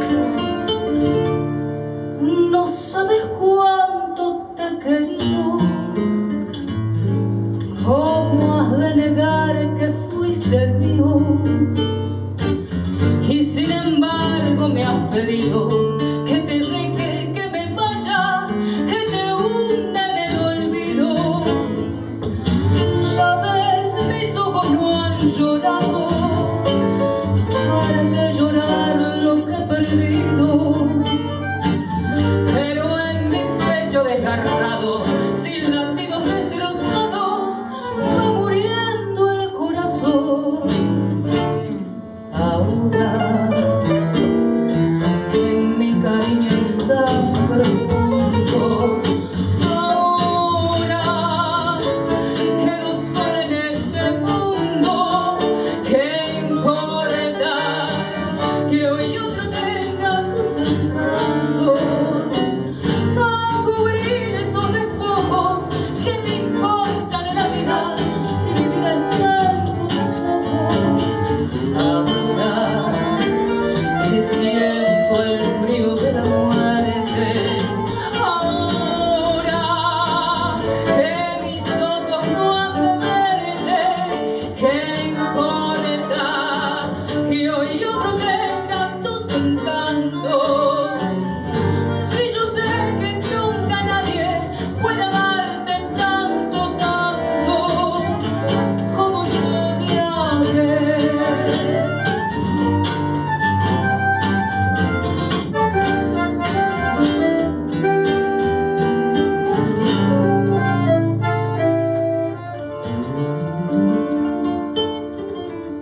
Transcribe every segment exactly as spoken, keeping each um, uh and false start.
No sabes cuánto te he querido, cómo has de negar que fuiste mío, y sin embargo me has pedido que te deje, que me vaya, que te hunda en el olvido. Ya ves, mis ojos no han llorado para de llorar lo que he perdido, pero en mi pecho desgarrado, sin latidos destrozado, va muriendo el corazón. Ahora que mi cariño es tan profundo, ahora quedo sola en este mundo, ¿qué importa que hoy otro tenga tus encantos a cubrir esos despojos? ¿Qué me importa de la vida si mi vida está en tus ojos? Ahora que siento el frío de la muerte, ahora que mis ojos no han de verte, ¿qué importa que hoy otro tenga tus encantos? Si yo sé que nunca nadie puede amarte tanto, tanto como yo te amé.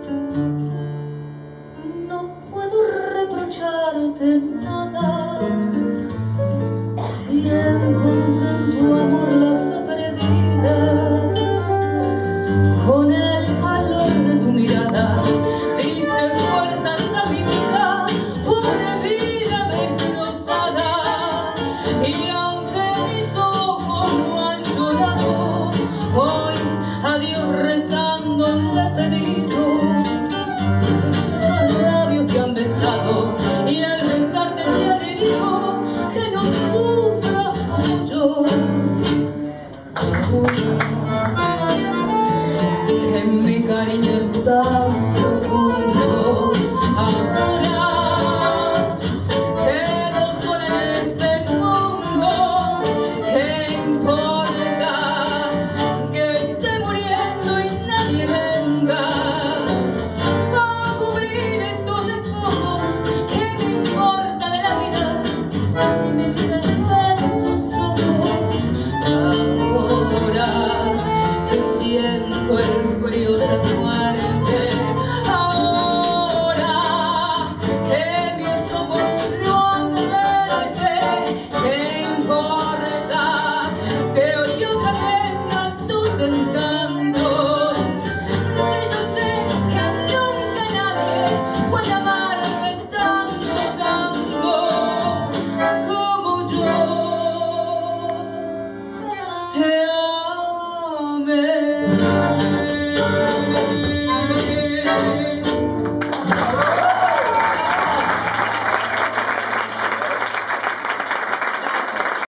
No puedo reprocharte nada,